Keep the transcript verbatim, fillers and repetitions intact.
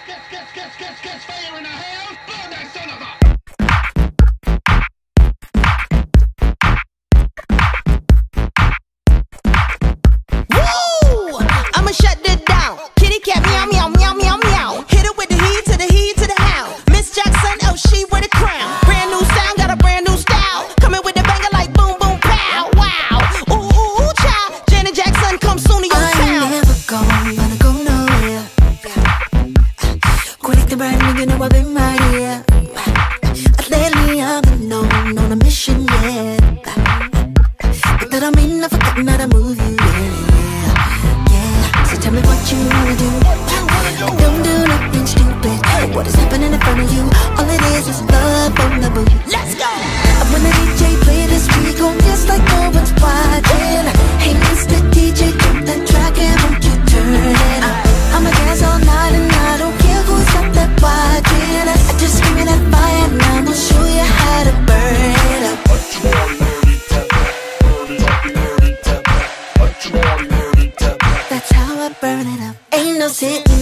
catch, catch, catch, catch, catch fire in the house. Burn that son of a. Woo! I'ma shut it down. Kitty cat meow meow meow meow meow. Hit it with the heat to the heat to the hound. Miss Jackson, oh she wear the crown. Brand new sound, got a brand new style. Coming with the banger like boom boom pow. Wow. Ooh ooh ooh child. Janet Jackson come soon to your I town. ain't never gonna go nowhere. Quit the right nigga, know I've been right here. Lately I've been on, on a mission, yeah. But that don't mean I forgot how to move you, yeah, yeah. So tell me what you wanna do. Don't do nothing stupid. What is happening in front of you? All it is is love on the boot. Let's go. When the D J play this beat, go just like no one's watching. Hey, Mister D J, jump that track and won't you turn it up? I'ma dance all night and I don't care who's up there watching us. I just give me that fire and I'ma show you how to burn it up. That's how I burn it up. Ain't no sitting